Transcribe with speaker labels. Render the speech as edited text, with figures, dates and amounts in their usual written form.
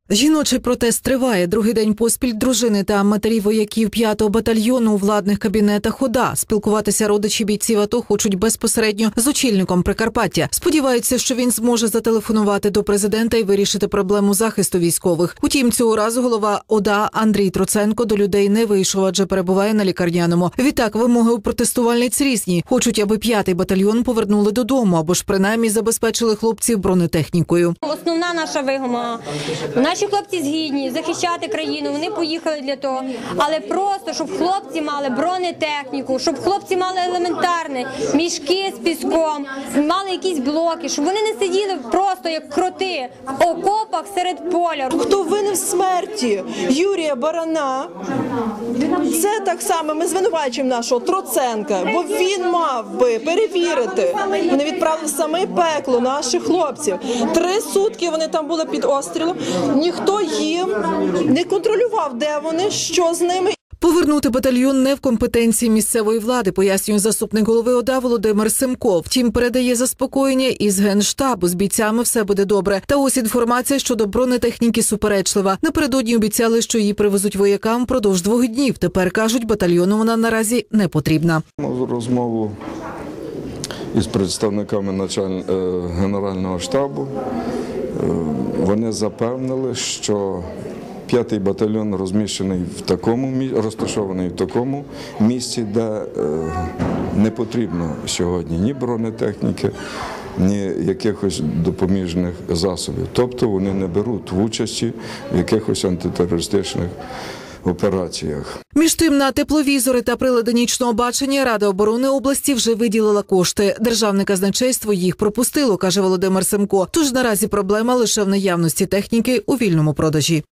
Speaker 1: Жіночий протест триває. Другий день поспіль дружини та матері вояків 5-го батальйону у владних кабінетах ОДА. Спілкуватися родичі бійців АТО хочуть безпосередньо з очільником Прикарпаття. Сподіваються, що він зможе зателефонувати до президента і вирішити проблему захисту військових. Утім, цього разу голова ОДА Андрій Троценко до людей не вийшов, адже перебуває на лікарняному. Відтак, вимоги у протестувальниць різні. Хочуть, аби 5-й батальйон повернули додому, або ж принаймні забезпечили хлопців бронетехнікою.
Speaker 2: Основна наша вимога. Наші хлопці згідні захищати країну, вони поїхали для того. Але просто, щоб хлопці мали бронетехніку, щоб хлопці мали елементарне, мішки з піском, мали якісь блоки, щоб вони не сиділи просто як кроти в окопах серед поля.
Speaker 3: Хто винен в смерті Юрія Барана, це так само ми звинувачуємо нашого Троценка, бо він мав би перевірити. Вони відправили в саме пекло наших хлопців. 3 сутки вони там були під обстрілом. Ніхто їм не контролював, де вони, що з ними.
Speaker 1: Повернути батальйон не в компетенції місцевої влади, пояснює заступник голови ОДА Володимир Семко. Втім, передає заспокоєння із Генштабу. З бійцями все буде добре. Та ось інформація щодо бронетехніки суперечлива. Напередодні обіцяли, що її привезуть воякам впродовж 2 днів. Тепер, кажуть, батальйону вона наразі не потрібна.
Speaker 4: Розмову із представниками Генерального штабу. Вони запевнили, що 5-й батальйон розташований в такому місці, де не потрібно сьогодні ні бронетехніки, ні якихось допоміжних засобів. Тобто вони не беруть участі в якихось антитерористичних операціях.
Speaker 1: Між тим, на тепловізори та прилади нічного бачення Рада оборони області вже виділила кошти. Державне казначейство їх пропустило, каже Володимир Семко. Тож наразі проблема лише в наявності техніки у вільному продажі.